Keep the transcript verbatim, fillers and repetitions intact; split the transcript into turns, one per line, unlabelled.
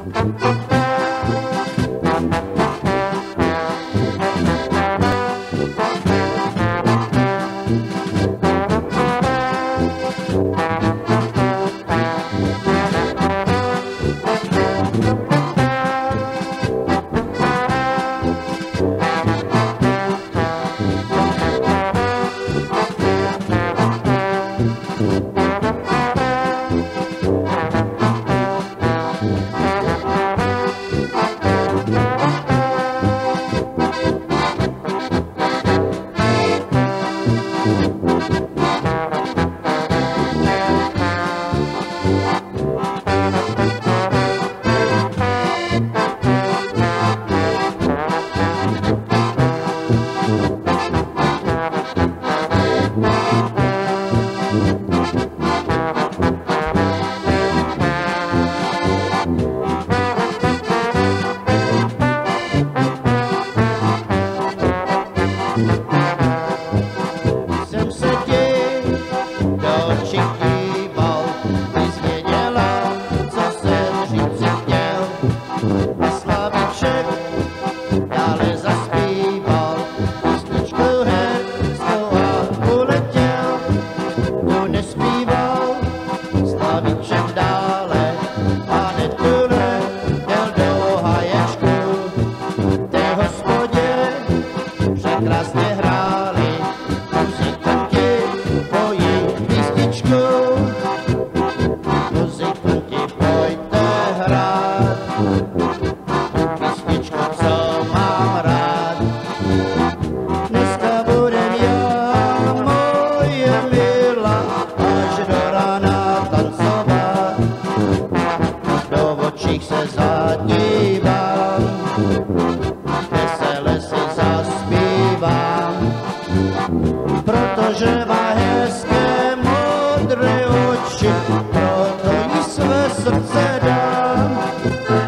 Jsem se ti do očí díval, ty jsi věděla, co jsem říct chtěl. A Slavíček dále zaspíval, písničku hezkou a uletěl. Kdo nespíval, Slavíček dále, a hned uletěl do háječku. V té hospodě překrásně hráli muzikanti moji písničku. Muzikanti, pojďte hrát písničku, co mám rád. Dneska budem já, moje milá, až do rána tancovat. Do očích se zadívám, vesele si zaspívám, protože má hezké modré oči, proto jí své srdce dám.